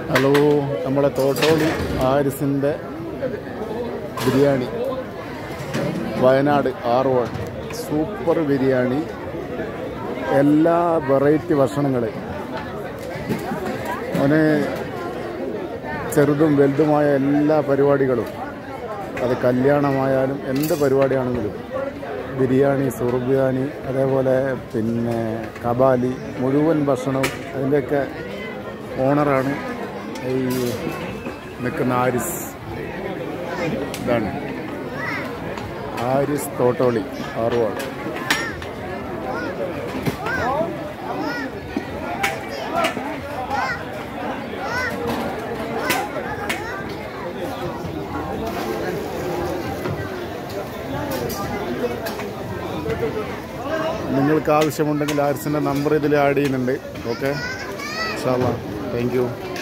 Hello, നമ്മുടെ തോട്ടോളി ആരിസിൻ്റെ biryani, Wayanad R1 super biryani. എല്ലാ വെറൈറ്റി ഭക്ഷണങ്ങൾ, അവന് ചെറുതും വലുതുമായ എല്ലാ പരിപാടികളും, അത് കല്യാണമായാലും എന്ത് പരിപാടിയാണെങ്കിലും ബിരിയാണി, സുർബിയാനി, അതേപോലെ പിന്നെ കബാലി, മുഴുവൻ ഭക്ഷണവും അതിൻ്റെയൊക്കെ ഓണറാണ് ഈ നിൽക്കുന്ന ആരിസ്. ഇതാണ് ആരിസ് തോട്ടോളി R1. നിങ്ങൾക്ക് ആവശ്യമുണ്ടെങ്കിൽ ആരിസിൻ്റെ നമ്പർ ഇതിൽ ആഡ് ചെയ്യുന്നുണ്ട്. ഓക്കെ, ഇൻഷാ അല്ലാഹ്. Thank you.